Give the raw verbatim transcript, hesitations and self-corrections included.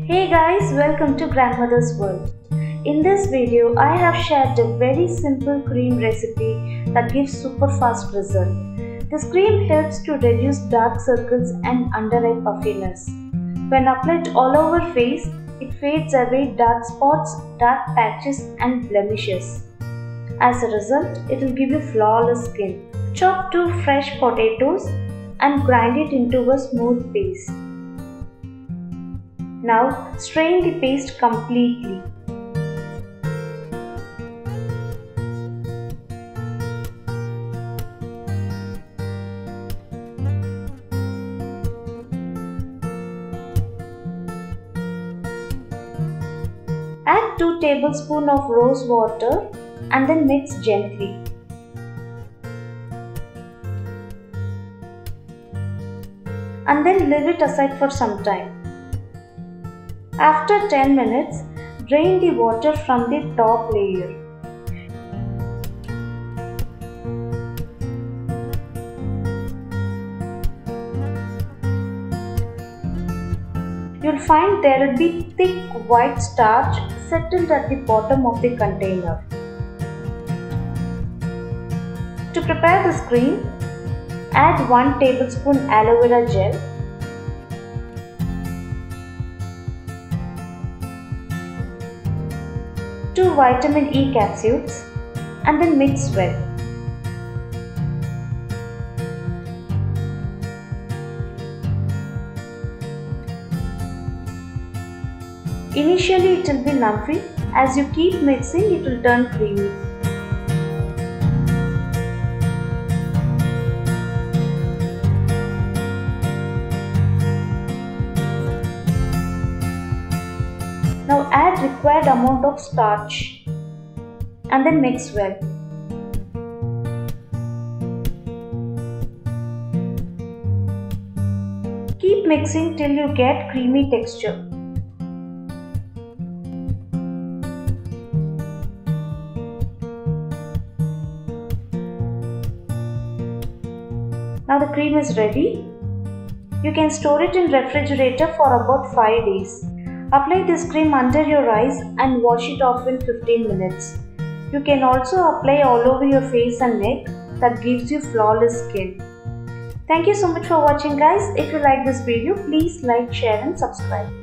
Hey guys, welcome to Grandmother's World. In this video, I have shared a very simple cream recipe that gives super fast result. This cream helps to reduce dark circles and under eye puffiness. When applied all over face, it fades away dark spots, dark patches and blemishes. As a result, it will give you flawless skin. Chop two fresh potatoes and grind it into a smooth paste. Now strain the paste completely. Add two tablespoons of rose water and then mix gently. And then leave it aside for some time. After ten minutes, drain the water from the top layer. You'll find there will be thick white starch settled at the bottom of the container. To prepare this cream, add one tablespoon aloe vera gel, two vitamin E capsules and then mix well. Initially it will be lumpy. As you keep mixing, it will turn creamy. Now add required amount of starch and then mix well. Keep mixing till you get creamy texture. Now the cream is ready. You can store it in refrigerator for about five days. Apply this cream under your eyes and wash it off in fifteen minutes. You can also apply all over your face and neck. That gives you flawless skin. Thank you so much for watching guys. If you like this video, please like, share and subscribe.